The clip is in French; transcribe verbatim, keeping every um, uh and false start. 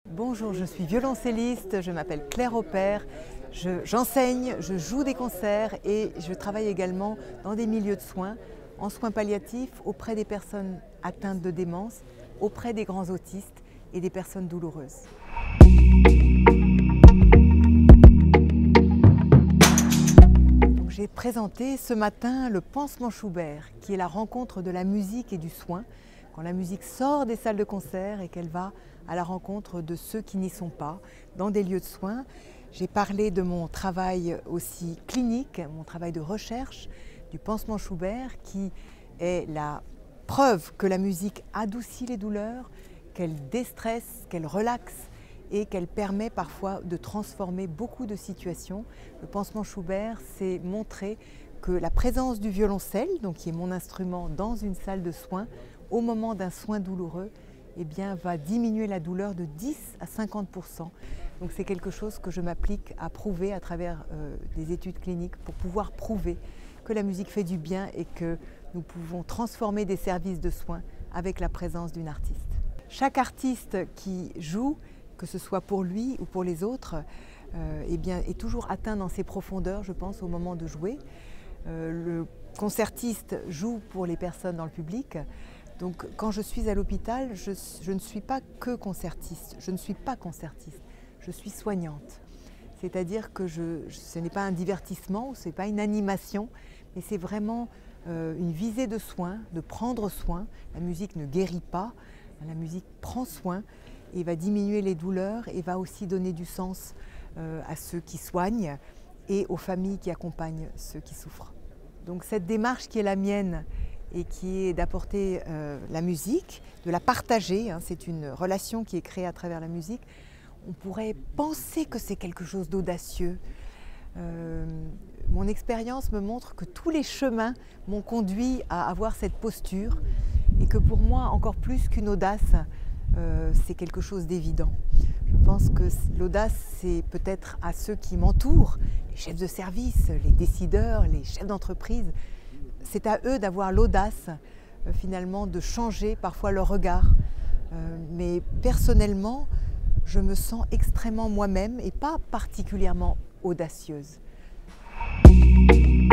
Bonjour, je suis violoncelliste, je m'appelle Claire Opère, j'enseigne, je, je joue des concerts et je travaille également dans des milieux de soins, en soins palliatifs, auprès des personnes atteintes de démence, auprès des grands autistes et des personnes douloureuses. J'ai présenté ce matin le Pansement Schubert, qui est la rencontre de la musique et du soin, quand la musique sort des salles de concert et qu'elle va à la rencontre de ceux qui n'y sont pas, dans des lieux de soins. J'ai parlé de mon travail aussi clinique, mon travail de recherche, du Pansement Schubert, qui est la preuve que la musique adoucit les douleurs, qu'elle déstresse, qu'elle relaxe et qu'elle permet parfois de transformer beaucoup de situations. Le Pansement Schubert, c'est montrer que la présence du violoncelle, donc qui est mon instrument dans une salle de soins, au moment d'un soin douloureux, eh bien, va diminuer la douleur de dix à cinquante pour cent. Donc c'est quelque chose que je m'applique à prouver à travers euh, des études cliniques pour pouvoir prouver que la musique fait du bien et que nous pouvons transformer des services de soins avec la présence d'une artiste. Chaque artiste qui joue, que ce soit pour lui ou pour les autres, euh, eh bien, est toujours atteint dans ses profondeurs, je pense, au moment de jouer. Euh, le concertiste joue pour les personnes dans le public. Donc quand je suis à l'hôpital, je, je ne suis pas que concertiste, je ne suis pas concertiste, je suis soignante. C'est-à-dire que je, ce n'est pas un divertissement, ce n'est pas une animation, mais c'est vraiment euh, une visée de soin, de prendre soin. La musique ne guérit pas, la musique prend soin et va diminuer les douleurs et va aussi donner du sens euh, à ceux qui soignent et aux familles qui accompagnent ceux qui souffrent. Donc cette démarche qui est la mienne, et qui est d'apporter euh, la musique, de la partager, hein, c'est une relation qui est créée à travers la musique. On pourrait penser que c'est quelque chose d'audacieux. Euh, mon expérience me montre que tous les chemins m'ont conduit à avoir cette posture et que pour moi, encore plus qu'une audace, euh, c'est quelque chose d'évident. Je pense que l'audace, c'est peut-être à ceux qui m'entourent, les chefs de service, les décideurs, les chefs d'entreprise. C'est à eux d'avoir l'audace, euh, finalement, de changer parfois leur regard. Euh, mais personnellement, je me sens extrêmement moi-même et pas particulièrement audacieuse.